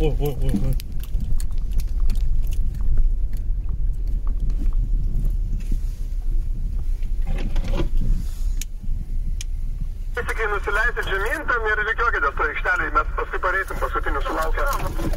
Oi. Visikai nusileisit žemyn tam ir rikiuokitės to aikštelį, mes paskui pareisim paskutinių sulaukę.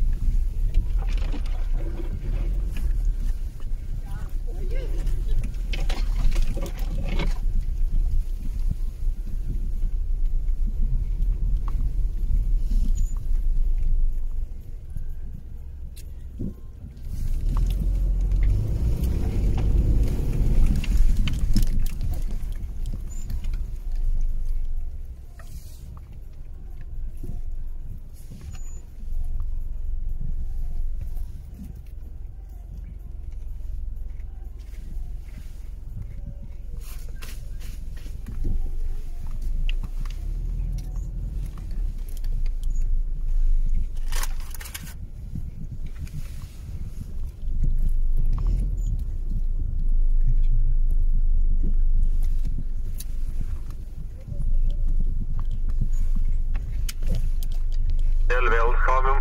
Vėl stovim.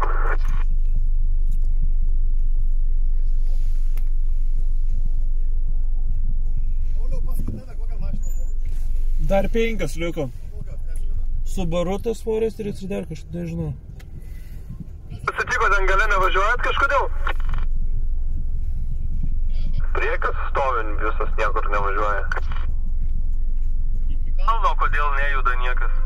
Dar 5 liko. Subaru tas Foresteris ir dar kažkaip, nežinau. Pasitiko, ten gale nevažiuojat kažkodėl? Priekas stovin visas niekur nevažiuoja. Iki kalno kodėl nejuda niekas?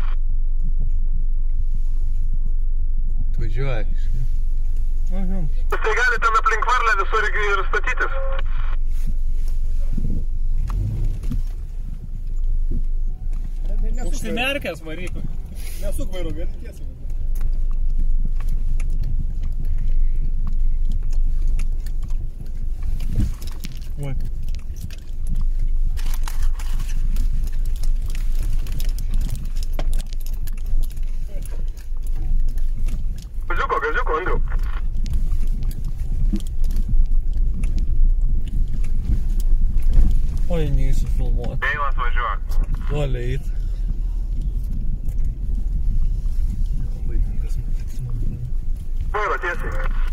Važiuoja kažkaip. Tai gali ten aplink varlę visur ir statytis. Užsimerkęs varyk. Nesuk vairo, gali tiesiai. Oi. Gaziuko, Andriu. Oi, neįsiu filmuoti. Eilas važiuoja. Duolė eit. Vairo tiesiai.